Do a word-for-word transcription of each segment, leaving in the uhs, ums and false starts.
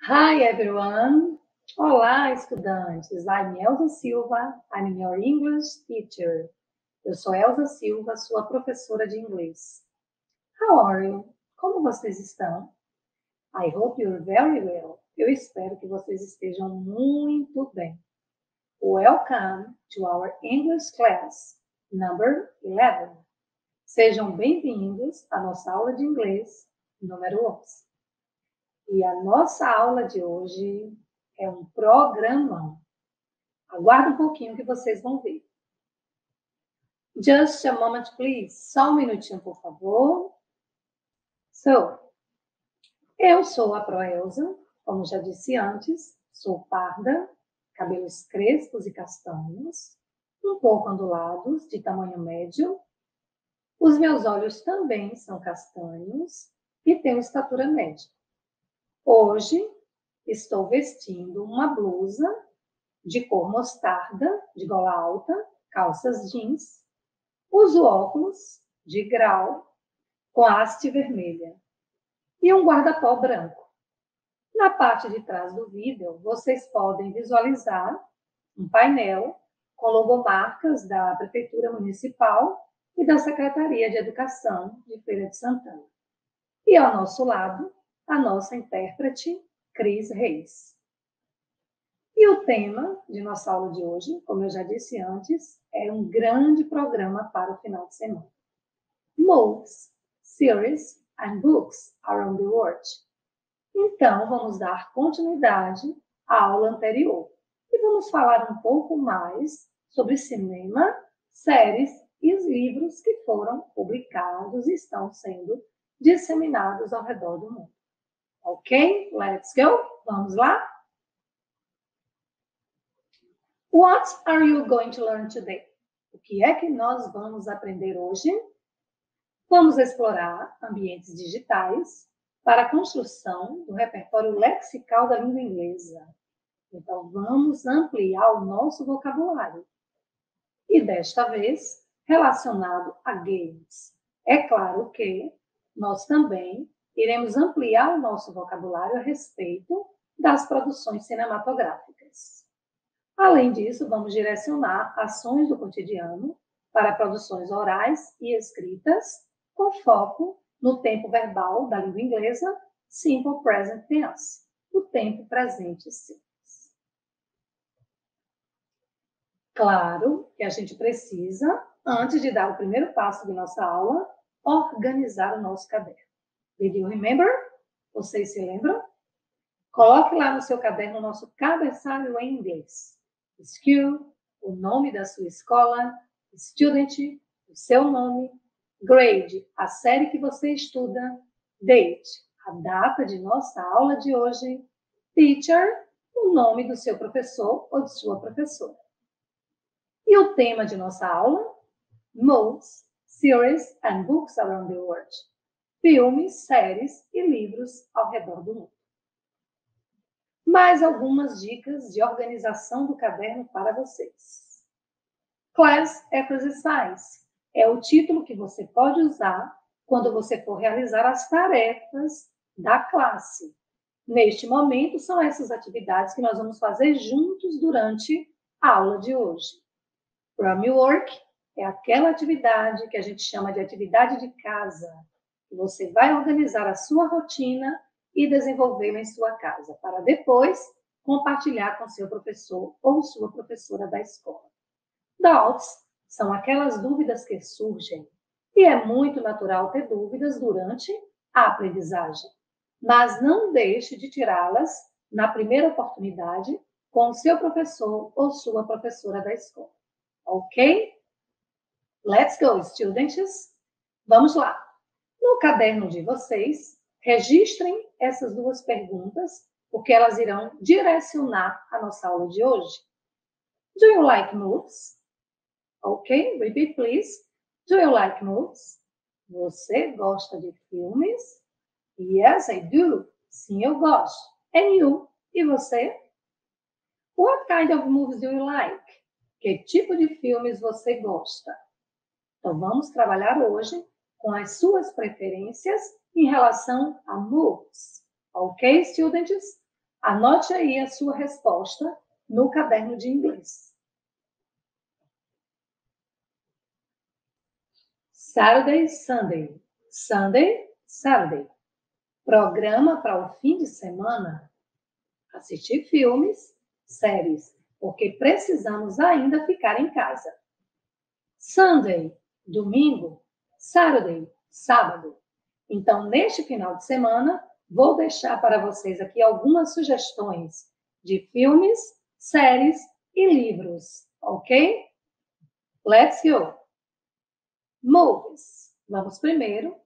Hi everyone! Olá, estudantes! I'm Elza Silva, I'm your English teacher. Eu sou Elza Silva, sua professora de inglês. How are you? Como vocês estão? I hope you're very well. Eu espero que vocês estejam muito bem. Welcome to our English class, number eleven. Sejam bem-vindos à nossa aula de inglês número onze. E a nossa aula de hoje é um programão. Aguarda um pouquinho que vocês vão ver. Just a moment, please. Só um minutinho, por favor. So, eu sou a Proelza, como já disse antes, sou parda, cabelos crespos e castanhos, um pouco ondulados, de tamanho médio. Os meus olhos também são castanhos e tenho estatura média. Hoje, estou vestindo uma blusa de cor mostarda, de gola alta, calças jeans. Uso óculos de grau com haste vermelha e um guarda-pó branco. Na parte de trás do vídeo, vocês podem visualizar um painel com logomarcas da Prefeitura Municipal e da Secretaria de Educação de Feira de Santana. E ao nosso lado, a nossa intérprete, Cris Reis. E o tema de nossa aula de hoje, como eu já disse antes, é um grande programa para o final de semana. Movies, Series and Books Around the World. Então, vamos dar continuidade à aula anterior e vamos falar um pouco mais sobre cinema, séries e os livros que foram publicados e estão sendo disseminados ao redor do mundo. Ok? Let's go! Vamos lá? What are you going to learn today? O que é que nós vamos aprender hoje? Vamos explorar ambientes digitais para a construção do repertório lexical da língua inglesa. Então, vamos ampliar o nosso vocabulário. E desta vez, relacionado a games. É claro que nós também iremos ampliar o nosso vocabulário a respeito das produções cinematográficas. Além disso, vamos direcionar ações do cotidiano para produções orais e escritas, com foco no tempo verbal da língua inglesa, Simple Present Tense, o tempo presente simples. Claro que a gente precisa, antes de dar o primeiro passo de nossa aula, organizar o nosso caderno. Did you remember? Vocês se lembram? Coloque lá no seu caderno o nosso cabeçalho em inglês. School, o nome da sua escola. Student, o seu nome. Grade, a série que você estuda. Date, a data de nossa aula de hoje. Teacher, o nome do seu professor ou de sua professora. E o tema de nossa aula? Movies, Series and Books Around the World. Filmes, séries e livros ao redor do mundo. Mais algumas dicas de organização do caderno para vocês. Class Exercise é o título que você pode usar quando você for realizar as tarefas da classe. Neste momento, são essas atividades que nós vamos fazer juntos durante a aula de hoje. Homework é aquela atividade que a gente chama de atividade de casa. Você vai organizar a sua rotina e desenvolvê-la em sua casa, para depois compartilhar com seu professor ou sua professora da escola. Doubts são aquelas dúvidas que surgem, e é muito natural ter dúvidas durante a aprendizagem, mas não deixe de tirá-las na primeira oportunidade com o seu professor ou sua professora da escola. Ok? Let's go, students! Vamos lá! No caderno de vocês, registrem essas duas perguntas, porque elas irão direcionar a nossa aula de hoje. Do you like movies? Ok, repeat please. Do you like movies? Você gosta de filmes? Yes, I do. Sim, eu gosto. And you? E você? What kind of movies do you like? Que tipo de filmes você gosta? Então, vamos trabalhar hoje com as suas preferências em relação a movies. Ok, students? Anote aí a sua resposta no caderno de inglês. Saturday, Sunday. Sunday, Saturday. Programa para o fim de semana. Assistir filmes, séries, porque precisamos ainda ficar em casa. Sunday, domingo. Saturday, sábado. Então, neste final de semana, vou deixar para vocês aqui algumas sugestões de filmes, séries e livros, ok? Let's go! Movies. Vamos primeiro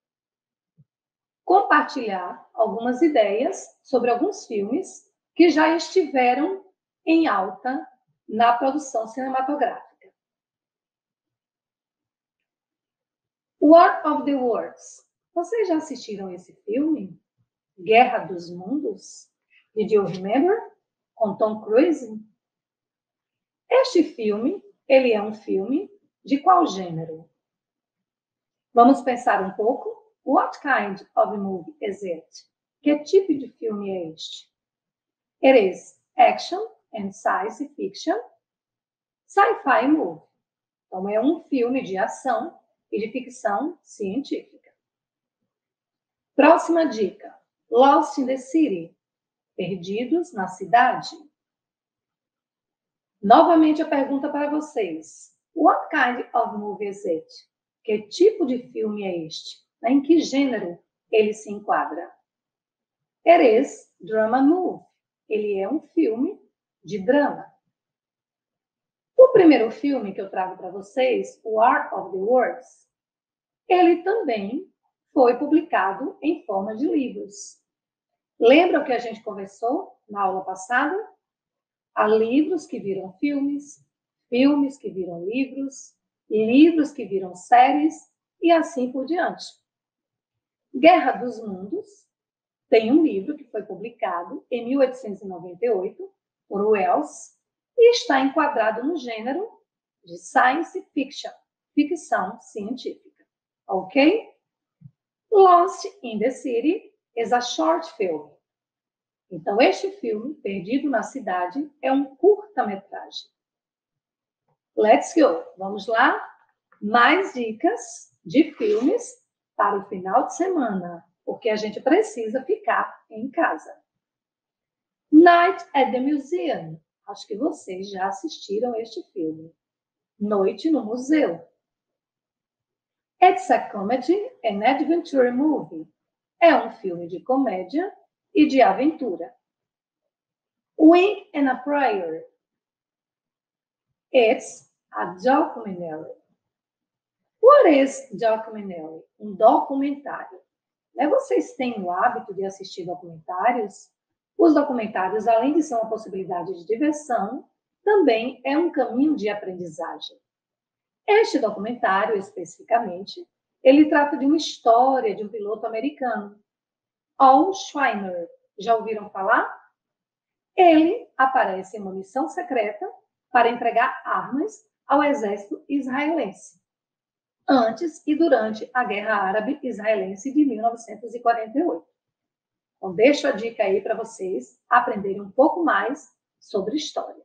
compartilhar algumas ideias sobre alguns filmes que já estiveram em alta na produção cinematográfica. War of the Worlds. Vocês já assistiram esse filme? Guerra dos Mundos? Did you remember? Com Tom Cruise? Este filme, ele é um filme de qual gênero? Vamos pensar um pouco? What kind of movie is it? Que tipo de filme é este? It is action and science fiction, sci-fi movie. Então, é um filme de ação e de ficção científica. Próxima dica. Lost in the City. Perdidos na cidade. Novamente a pergunta para vocês. What kind of movie is it? Que tipo de filme é este? Em que gênero ele se enquadra? It is drama movie. Ele é um filme de drama. O primeiro filme que eu trago para vocês, War of the Worlds, ele também foi publicado em forma de livros. Lembram que a gente conversou na aula passada? Há livros que viram filmes, filmes que viram livros, livros que viram séries e assim por diante. Guerra dos Mundos tem um livro que foi publicado em mil oitocentos e noventa e oito por Wells e está enquadrado no gênero de science fiction, ficção científica. Ok? Lost in the City is a short film. Então, este filme, Perdido na Cidade, é um curta-metragem. Let's go! Vamos lá? Mais dicas de filmes para o final de semana, porque a gente precisa ficar em casa. Night at the Museum. Acho que vocês já assistiram este filme. Noite no Museu. It's a comedy and adventure movie. É um filme de comédia e de aventura. Wing and a Prayer. It's a documentary. What is documentary? Um documentário. Né? Vocês têm o hábito de assistir documentários? Os documentários, além de ser uma possibilidade de diversão, também é um caminho de aprendizagem. Este documentário, especificamente, ele trata de uma história de um piloto americano, Al Schweiner. Já ouviram falar? Ele aparece em uma missão secreta para entregar armas ao exército israelense, antes e durante a Guerra Árabe-Israelense de mil novecentos e quarenta e oito. Então, deixo a dica aí para vocês aprenderem um pouco mais sobre história.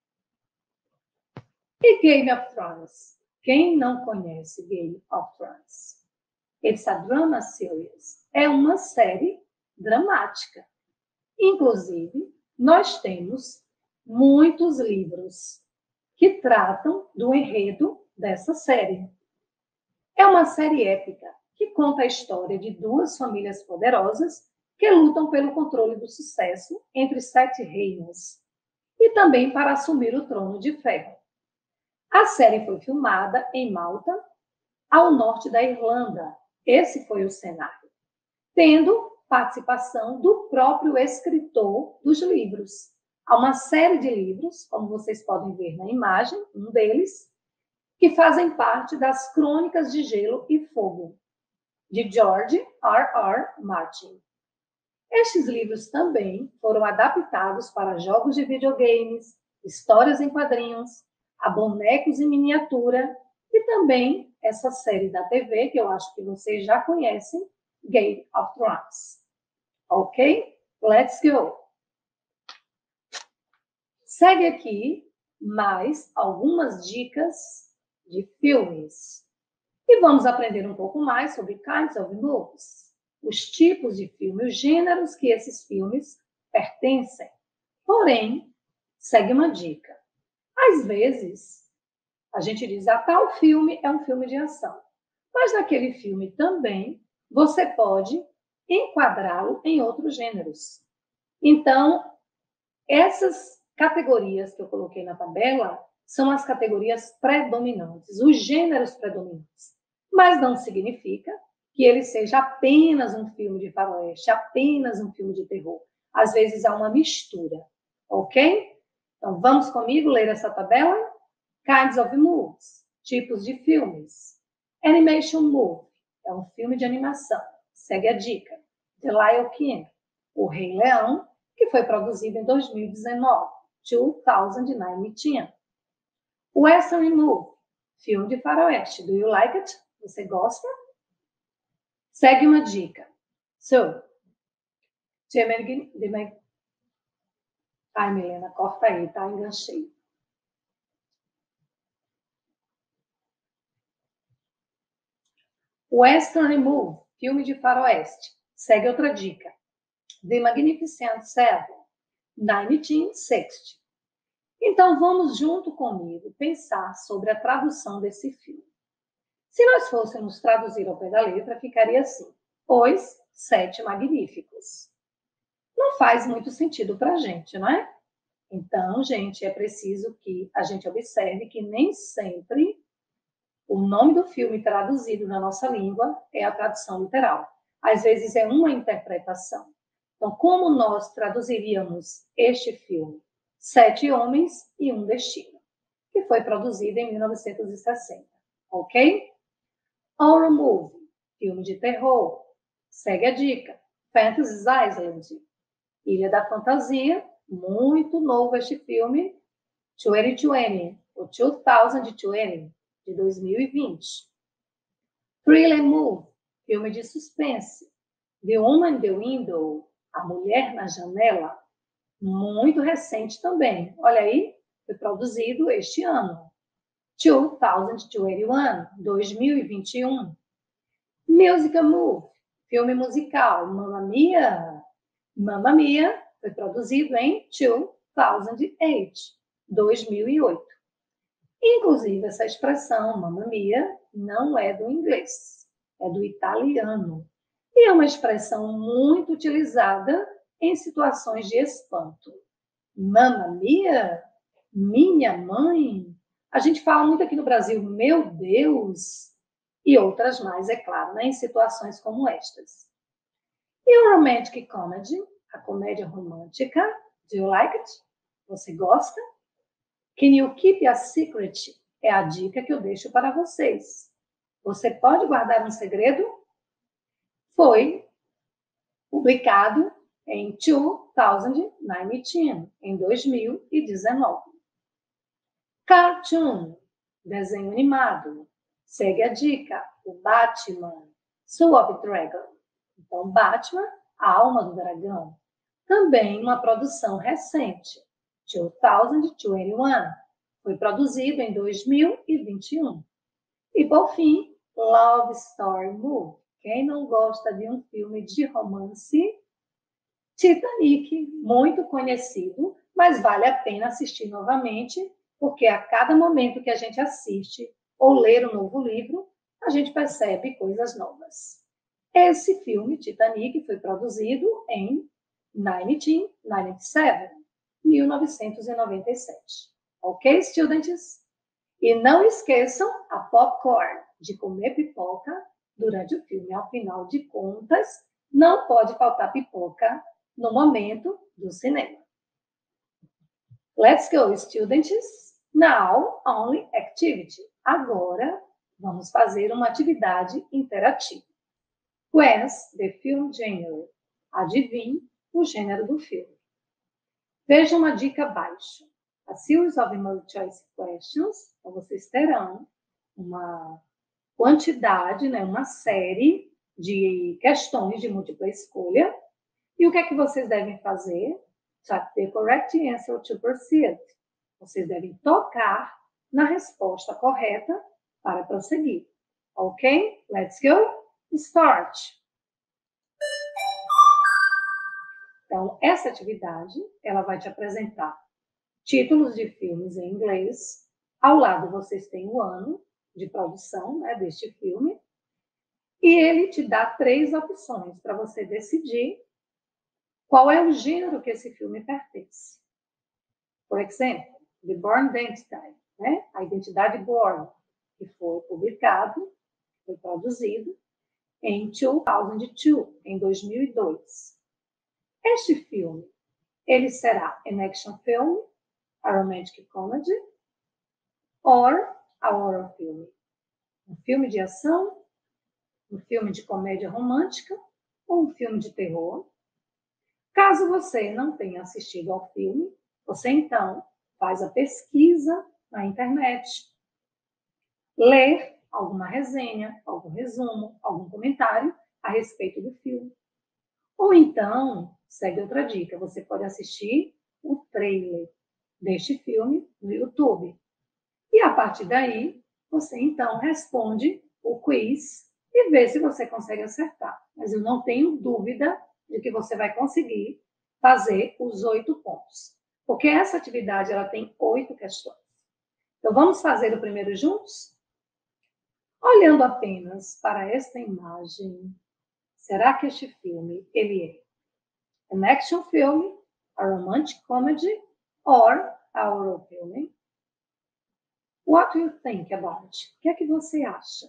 E Game of Thrones? Quem não conhece Game of Thrones? It's a drama series. É uma série dramática. Inclusive, nós temos muitos livros que tratam do enredo dessa série. É uma série épica que conta a história de duas famílias poderosas que lutam pelo controle do sucesso entre sete reinos e também para assumir o trono de ferro. A série foi filmada em Malta, ao norte da Irlanda. Esse foi o cenário, tendo participação do próprio escritor dos livros. Há uma série de livros, como vocês podem ver na imagem, um deles, que fazem parte das Crônicas de Gelo e Fogo, de George R R Martin. Estes livros também foram adaptados para jogos de videogames, histórias em quadrinhos, a bonecos em miniatura e também essa série da T V, que eu acho que vocês já conhecem, Game of Thrones. Ok? Let's go! Segue aqui mais algumas dicas de filmes. E vamos aprender um pouco mais sobre kinds of movies, os tipos de filme, os gêneros que esses filmes pertencem. Porém, segue uma dica. Às vezes, a gente diz, ah, tal filme é um filme de ação. Mas naquele filme também, você pode enquadrá-lo em outros gêneros. Então, essas categorias que eu coloquei na tabela são as categorias predominantes, os gêneros predominantes. Mas não significa que ele seja apenas um filme de faroeste, apenas um filme de terror. Às vezes há uma mistura, ok? Então, vamos comigo ler essa tabela? Kinds of movies, tipos de filmes. Animation movie, é um filme de animação. Segue a dica. The Lion King, O Rei Leão, que foi produzido em dois mil e dezenove, dois mil e dezenove. Western movie, filme de faroeste. Do you like it? Você gosta? Segue uma dica. So, ai, Milena, corta aí, tá? Enganchei. Western movie, filme de faroeste. Segue outra dica. The Magnificent Seven, mil novecentos e sessenta. Então, vamos junto comigo pensar sobre a tradução desse filme. Se nós fôssemos traduzir ao pé da letra, ficaria assim: Os Sete Magníficos. Não faz muito sentido para a gente, não é? Então, gente, é preciso que a gente observe que nem sempre o nome do filme traduzido na nossa língua é a tradução literal. Às vezes é uma interpretação. Então, como nós traduziríamos este filme? Sete Homens e um Destino, que foi produzido em mil novecentos e sessenta, ok? Horror Movie, filme de terror. Segue a dica. Fantasy Island, Ilha da Fantasia, muito novo este filme, dois mil e vinte, ou dois mil e vinte, de dois mil e vinte. Thriller Movie, filme de suspense. The Woman in the Window, A Mulher na Janela, muito recente também. Olha aí, foi produzido este ano. dois mil e vinte e um. Musical Movie, filme musical. Mamma Mia. Mamma Mia foi produzido em dois mil e oito. Inclusive, essa expressão, Mamma Mia, não é do inglês, é do italiano. E é uma expressão muito utilizada em situações de espanto. Mamma Mia? Minha mãe? A gente fala muito aqui no Brasil, meu Deus, e outras mais, é claro, né, em situações como estas. E o romantic comedy, a comédia romântica, do you like it? Você gosta? Can you keep a secret? É a dica que eu deixo para vocês. Você pode guardar um segredo? Foi publicado em dois mil e dezenove, em dois mil e dezenove. Cartoon, desenho animado. Segue a dica, o Batman, Soul of Dragon. Então, Batman, a alma do dragão. Também uma produção recente, dois mil e vinte e um. Foi produzido em dois mil e vinte e um. E, por fim, Love Story Movie. Quem não gosta de um filme de romance? Titanic, muito conhecido, mas vale a pena assistir novamente, porque a cada momento que a gente assiste ou ler um novo livro, a gente percebe coisas novas. Esse filme, Titanic, foi produzido em mil novecentos e noventa e sete. Ok, students? E não esqueçam a popcorn, de comer pipoca durante o filme. Ao final de contas, não pode faltar pipoca no momento do cinema. Let's go, students. Now, only activity. Agora, vamos fazer uma atividade interativa. Guess the film genre. Adivinhe o gênero do filme. Veja uma dica abaixo. A series of multi-choice questions. Então, vocês terão uma quantidade, né, uma série de questões de múltipla escolha. E o que é que vocês devem fazer? Tap the correct answer to proceed. Vocês devem tocar na resposta correta para prosseguir. Ok? Let's go. Start. Então, essa atividade, ela vai te apresentar títulos de filmes em inglês. Ao lado, vocês têm o ano de produção, né, deste filme. E ele te dá três opções para você decidir qual é o gênero que esse filme pertence. Por exemplo, The Bourne Identity, né? A Identidade Bourne, que foi publicado, foi produzido em dois mil e dois, em dois mil e dois. Este filme, ele será an action film, a romantic comedy, or a horror film. Um filme de ação, um filme de comédia romântica ou um filme de terror. Caso você não tenha assistido ao filme, você então faz a pesquisa na internet, lê alguma resenha, algum resumo, algum comentário a respeito do filme. Ou então, segue outra dica, você pode assistir o trailer deste filme no YouTube. E a partir daí, você então responde o quiz e vê se você consegue acertar. Mas eu não tenho dúvida de que você vai conseguir fazer os oito pontos. Porque essa atividade ela tem oito questões. Então, vamos fazer o primeiro juntos? Olhando apenas para esta imagem, será que este filme ele é an action film, a romantic comedy, or a horror film? What do you think about? O que é que você acha?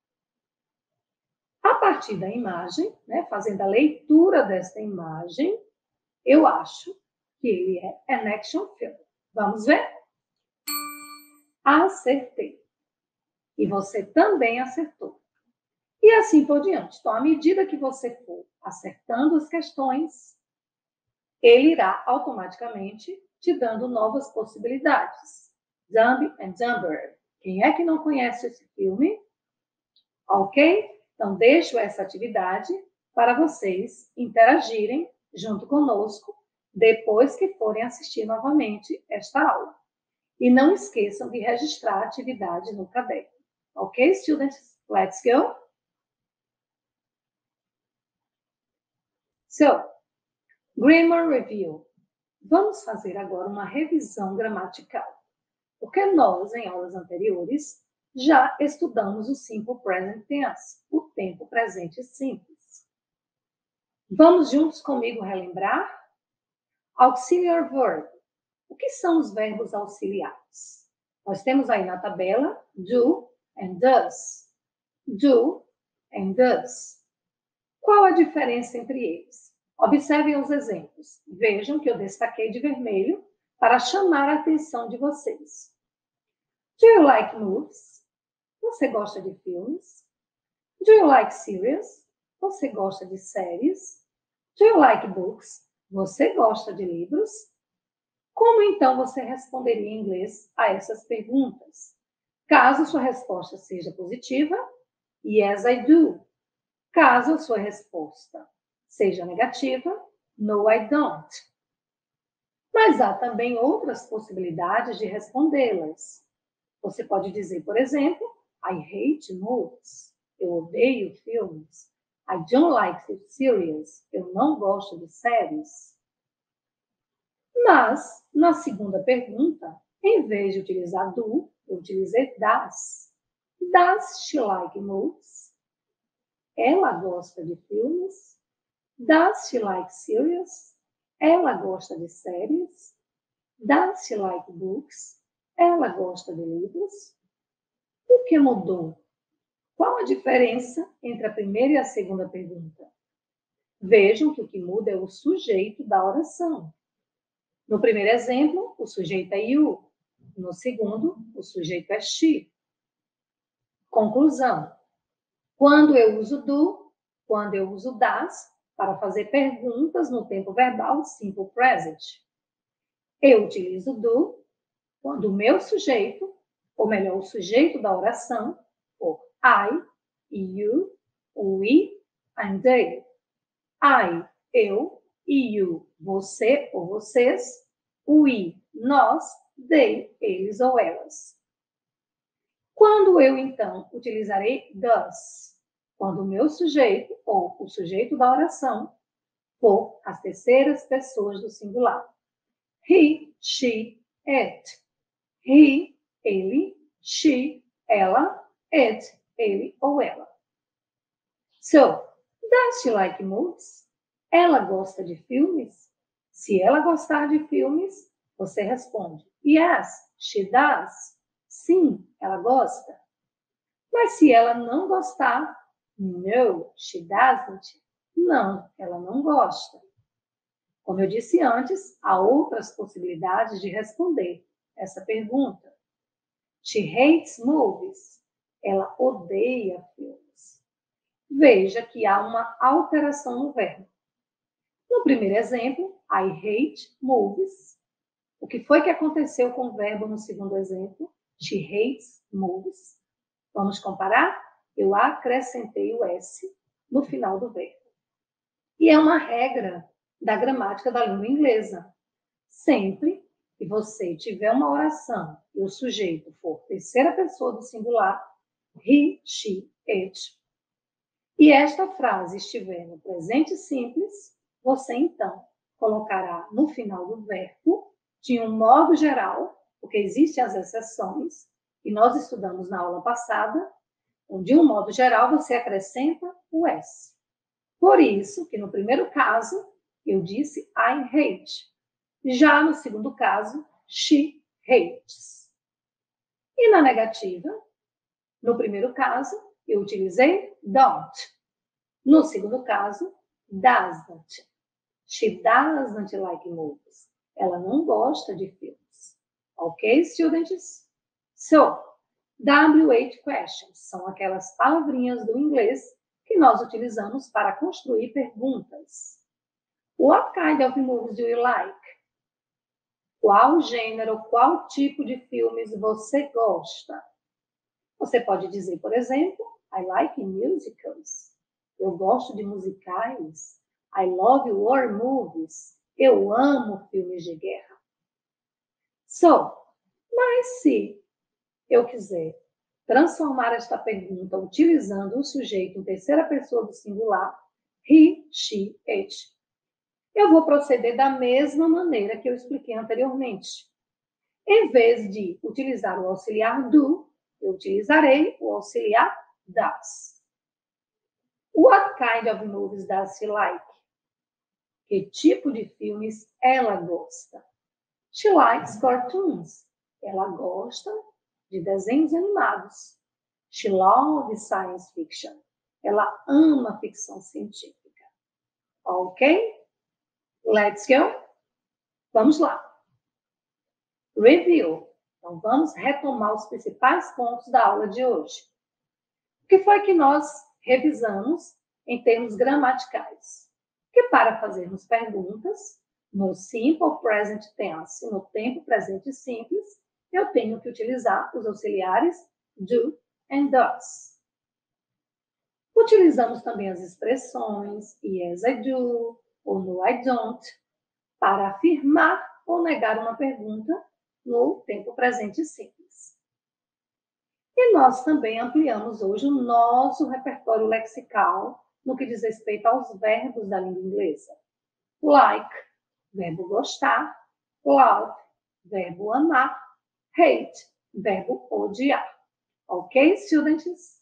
A partir da imagem, né, fazendo a leitura desta imagem, eu acho que ele é an action film. Vamos ver? Acertei. E você também acertou. E assim por diante. Então, à medida que você for acertando as questões, ele irá automaticamente te dando novas possibilidades. Dumb and Dumber. Quem é que não conhece esse filme? Ok? Então, deixo essa atividade para vocês interagirem junto conosco depois que forem assistir novamente esta aula. E não esqueçam de registrar a atividade no caderno. Ok, students? Let's go. So, grammar review. Vamos fazer agora uma revisão gramatical. Porque nós, em aulas anteriores, já estudamos o simple present tense, o tempo presente simples. Vamos juntos comigo relembrar? Auxiliary verb. O que são os verbos auxiliares? Nós temos aí na tabela do and does. Do and does. Qual a diferença entre eles? Observem os exemplos. Vejam que eu destaquei de vermelho para chamar a atenção de vocês. Do you like movies? Você gosta de filmes? Do you like series? Você gosta de séries? Do you like books? Você gosta de livros? Como então você responderia em inglês a essas perguntas? Caso sua resposta seja positiva, yes, I do. Caso a sua resposta seja negativa, no, I don't. Mas há também outras possibilidades de respondê-las. Você pode dizer, por exemplo, I hate movies. Eu odeio filmes. I don't like series. Eu não gosto de séries. Mas, na segunda pergunta, em vez de utilizar do, eu utilizei does. Does she like movies? Ela gosta de filmes? Does she like series? Ela gosta de séries? Does she like books? Ela gosta de livros? O que mudou? Qual a diferença entre a primeira e a segunda pergunta? Vejam que o que muda é o sujeito da oração. No primeiro exemplo, o sujeito é you. No segundo, o sujeito é she. Conclusão. Quando eu uso do, quando eu uso das, para fazer perguntas no tempo verbal simple present. Eu utilizo do quando o meu sujeito, ou melhor, o sujeito da oração, for I, you, we and they. I, eu, you, você ou vocês, we, nós, they, eles ou elas. Quando eu, então, utilizarei does? Quando o meu sujeito ou o sujeito da oração for as terceiras pessoas do singular. He, she, it. He, ele, she, ela, it, ele ou ela. So, does she like movies? Ela gosta de filmes? Se ela gostar de filmes, você responde, yes, she does. Sim, ela gosta. Mas se ela não gostar, no, she doesn't. Não, ela não gosta. Como eu disse antes, há outras possibilidades de responder essa pergunta. She hates movies. Ela odeia filmes. Veja que há uma alteração no verbo. No primeiro exemplo, I hate movies. O que foi que aconteceu com o verbo no segundo exemplo? She hates movies. Vamos comparar? Eu acrescentei o S no final do verbo. E é uma regra da gramática da língua inglesa. Sempre que você tiver uma oração e o sujeito for terceira pessoa do singular, he, she, it, e esta frase estiver no presente simples, você então colocará no final do verbo, de um modo geral, porque existem as exceções, e nós estudamos na aula passada, então, de um modo geral, você acrescenta o S. Por isso que no primeiro caso, eu disse I hate. Já no segundo caso, she hates. E na negativa, no primeiro caso, eu utilizei don't. No segundo caso, doesn't. She doesn't like movies. Ela não gosta de filmes. Ok, students? So, W H questions são aquelas palavrinhas do inglês que nós utilizamos para construir perguntas. What kind of movies do you like? Qual gênero, qual tipo de filmes você gosta? Você pode dizer, por exemplo, I like musicals. Eu gosto de musicais. I love war movies. Eu amo filmes de guerra. So, mas se eu quiser transformar esta pergunta utilizando o sujeito em terceira pessoa do singular, he, she, it, eu vou proceder da mesma maneira que eu expliquei anteriormente. Em vez de utilizar o auxiliar do, eu utilizarei o auxiliar does. What kind of movies does she like? Que tipo de filmes ela gosta? She likes cartoons. Ela gosta de desenhos animados. She loves science fiction. Ela ama ficção científica. Ok? Let's go. Vamos lá. Review. Então, vamos retomar os principais pontos da aula de hoje. O que foi que nós revisamos em termos gramaticais? Que para fazermos perguntas, no simple present tense, no tempo presente simples, eu tenho que utilizar os auxiliares do and does. Utilizamos também as expressões yes, I do ou no, I don't, para afirmar ou negar uma pergunta no tempo presente simples. E nós também ampliamos hoje o nosso repertório lexical no que diz respeito aos verbos da língua inglesa. Like, verbo gostar. Love, verbo amar. Hate, verbo odiar. Ok, students?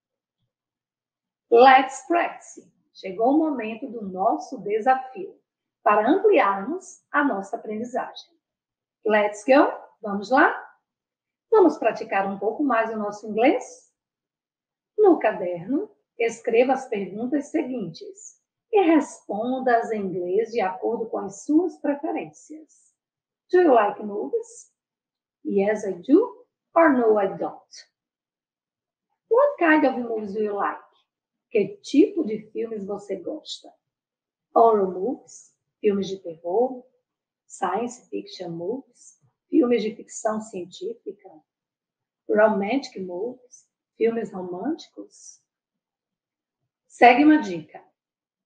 Let's practice. Chegou o momento do nosso desafio para ampliarmos a nossa aprendizagem. Let's go? Vamos lá? Vamos praticar um pouco mais o nosso inglês? No caderno, escreva as perguntas seguintes e responda-as em inglês de acordo com as suas preferências. Do you like movies? Yes, I do. Or no, I don't. What kind of movies do you like? Que tipo de filmes você gosta? Horror movies, filmes de terror, science fiction movies, filmes de ficção científica, romantic movies, filmes românticos. Segue uma dica.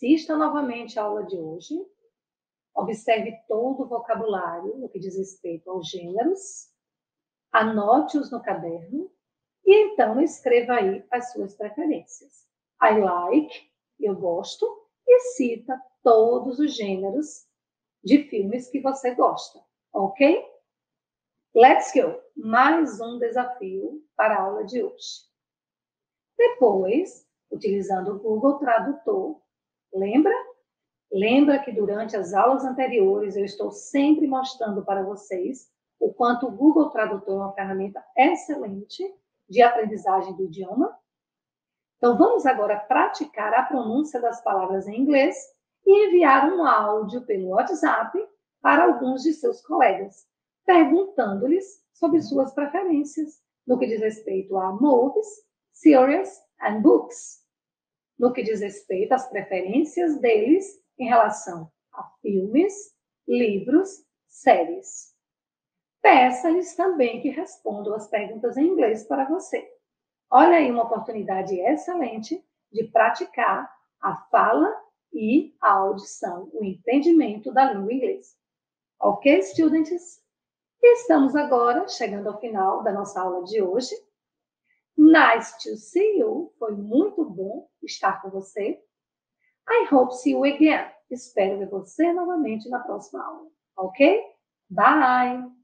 assista novamente a aula de hoje, observe todo o vocabulário no que diz respeito aos gêneros, anote-os no caderno e então escreva aí as suas preferências. I like, eu gosto, e cita todos os gêneros de filmes que você gosta, ok? Let's go! Mais um desafio para a aula de hoje. Depois, utilizando o Google Tradutor, lembra? Lembra que durante as aulas anteriores eu estou sempre mostrando para vocês o quanto o Google Tradutor é uma ferramenta excelente de aprendizagem do idioma? Então, vamos agora praticar a pronúncia das palavras em inglês e enviar um áudio pelo WhatsApp para alguns de seus colegas, perguntando-lhes sobre suas preferências no que diz respeito a movies, series and books, no que diz respeito às preferências deles em relação a filmes, livros, séries. Peça-lhes também que respondam as perguntas em inglês para você. Olha aí uma oportunidade excelente de praticar a fala e a audição, o entendimento da língua inglesa. Ok, students? Estamos agora chegando ao final da nossa aula de hoje. Nice to see you. Foi muito bom estar com você. I hope see you again. Espero ver você novamente na próxima aula. Ok? Bye!